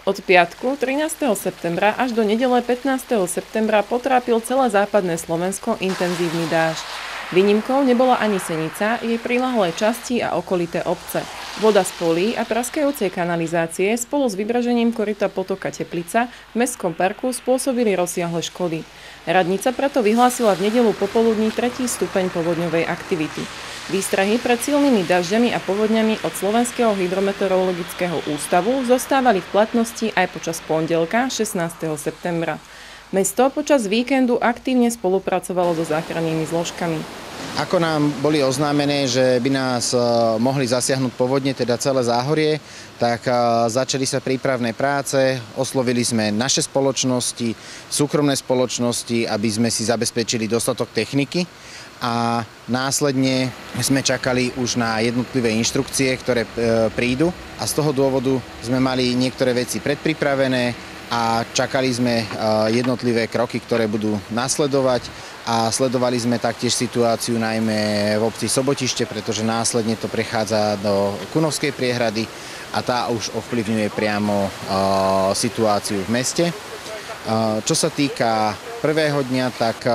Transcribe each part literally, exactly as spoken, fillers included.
Od piatku trinásteho septembra až do nedele pätnásteho septembra potrápil celé západné Slovensko intenzívny dážď. Výnimkou nebola ani Senica, jej priľahlé časti a okolité obce. Voda z polí a praskajúcej kanalizácie spolu s vybražením koryta potoka Teplica v mestskom parku spôsobili rozsiahle škody. Radnica preto vyhlásila v nedeľu popoludní tretí stupeň povodňovej aktivity. Výstrahy pred silnými dažďami a povodňami od Slovenského hydrometeorologického ústavu zostávali v platnosti aj počas pondelka šestnásteho septembra. Mesto počas víkendu aktívne spolupracovalo so záchrannými zložkami. Ako nám boli oznámené, že by nás mohli zasiahnuť povodne, teda celé Záhorie, tak začali sa prípravné práce, oslovili sme naše spoločnosti, súkromné spoločnosti, aby sme si zabezpečili dostatok techniky a následne sme čakali už na jednotlivé inštrukcie, ktoré prídu a z toho dôvodu sme mali niektoré veci predpripravené a čakali sme jednotlivé kroky, ktoré budú nasledovať a sledovali sme taktiež situáciu najmä v obci Sobotište, pretože následne to prechádza do Kunovskej priehrady a tá už ovplyvňuje priamo situáciu v meste. Čo sa týka prvého dňa, tak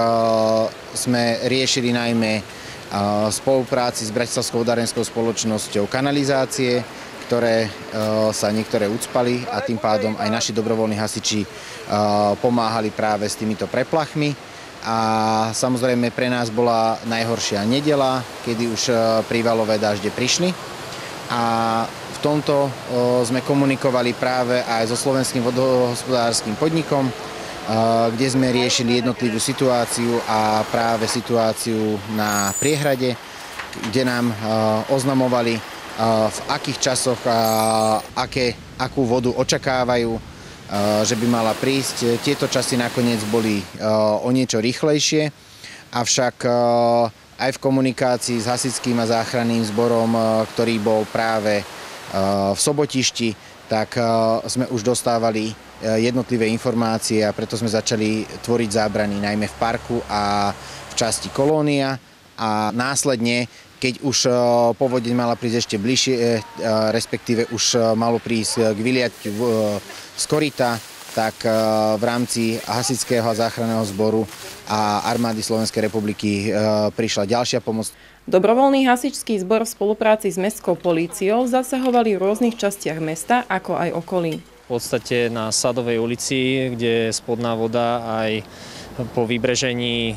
sme riešili najmä spolupráci s Bratislavskou vodárenskou spoločnosťou kanalizácie, ktoré sa niektoré ucpali a tým pádom aj naši dobrovoľní hasiči pomáhali práve s týmito preplachmi. A samozrejme pre nás bola najhoršia nedeľa, kedy už prívalové dážde prišli. A v tomto sme komunikovali práve aj so Slovenským vodohospodárskym podnikom, kde sme riešili jednotlivú situáciu a práve situáciu na priehrade, kde nám oznamovali, v akých časoch a aké, akú vodu očakávajú, že by mala prísť. Tieto časy nakoniec boli o niečo rýchlejšie, avšak aj v komunikácii s hasičským a záchranným zborom, ktorý bol práve v Sobotišti, tak sme už dostávali jednotlivé informácie a preto sme začali tvoriť zábrany najmä v parku a v časti Kolónia a následne, keď už povodeň mala prísť ešte bližšie, respektíve už malo prísť k vyliatiu z koryta, tak v rámci hasičského a záchranného zboru a armády Slovenskej republiky prišla ďalšia pomoc. Dobrovoľný hasičský zbor v spolupráci s mestskou políciou zasahovali v rôznych častiach mesta, ako aj okolí. V podstate na Sadovej ulici, kde je spodná voda aj po vybrežení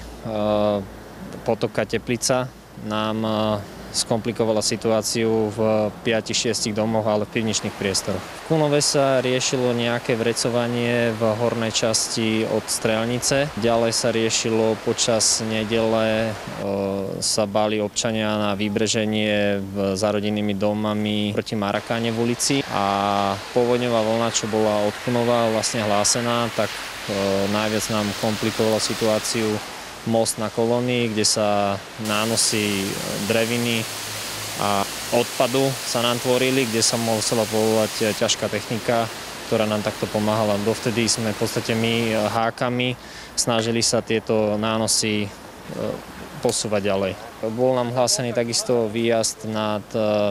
potoka Teplica, nám skomplikovala situáciu v piatich šiestich domoch, ale v pivničných priestoroch. V Kunove sa riešilo nejaké vrecovanie v hornej časti od Strelnice. Ďalej sa riešilo počas nedele, sa báli občania na vybreženie v zarodennými domami proti Marakáne v ulici a povodňová vlna, čo bola od Kunova vlastne hlásená, tak najviac nám komplikovala situáciu most na Kolónii, kde sa nánosy dreviny a odpadu sa nám tvorili, kde sa musela povolať ťažká technika, ktorá nám takto pomáhala. Dovtedy sme v podstate my hákami snažili sa tieto nánosy posúvať ďalej. Bol nám hlásený takisto výjazd nad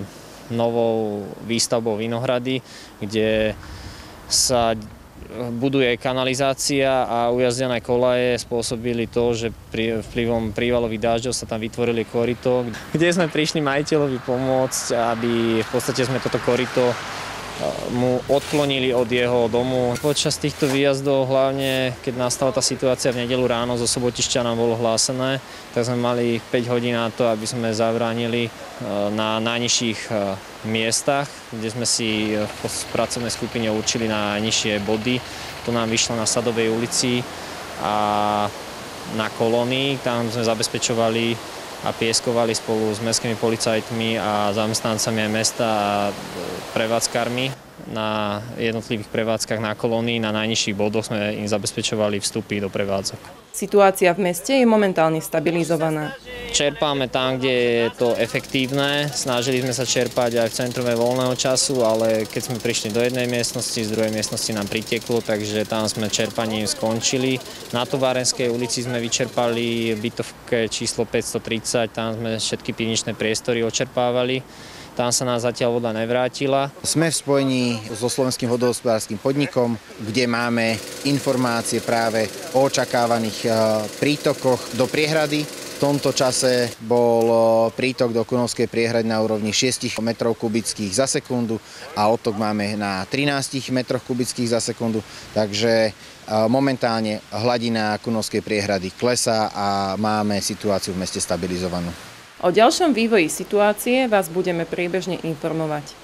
novou výstavbou Vinohrady, kde sa buduje kanalizácia a ujazdené kolaje spôsobili to, že pri vplyvom prívalových dážďov sa tam vytvorili koryto, kde sme prišli majiteľovi pomôcť, aby v podstate sme toto koryto mu odklonili od jeho domu. Počas týchto výjazdov, hlavne keď nastala tá situácia v nedeľu ráno, zo Sobotišťa nám bolo hlásené, tak sme mali päť hodín na to, aby sme zabránili na najnižších miestach, kde sme si v pracovnej skupine určili na nižšie body. To nám vyšlo na Sadovej ulici a na Kolónii, tam sme zabezpečovali a pieskovali spolu s mestskými policajtmi a zamestnancami aj mesta a prevádzkarmi. Na jednotlivých prevádzkach na Kolónii, na najnižších bodoch sme im zabezpečovali vstupy do prevádzok. Situácia v meste je momentálne stabilizovaná. Čerpáme tam, kde je to efektívne. Snažili sme sa čerpať aj v centrume voľného času, ale keď sme prišli do jednej miestnosti, z druhej miestnosti nám priteklo, takže tam sme čerpaním skončili. Na Továrenskej ulici sme vyčerpali bytovke číslo päťstotridsať, tam sme všetky pivničné priestory očerpávali. Tam sa nám zatiaľ voda nevrátila. Sme v spojení so Slovenským vodohospodárskym podnikom, kde máme informácie práve o očakávaných prítokoch do priehrady. V tomto čase bol prítok do Kunovskej priehrady na úrovni šesť metrov kubických za sekundu a odtok máme na trinásť metroch kubických za sekundu, takže momentálne hladina Kunovskej priehrady klesá a máme situáciu v meste stabilizovanú. O ďalšom vývoji situácie vás budeme priebežne informovať.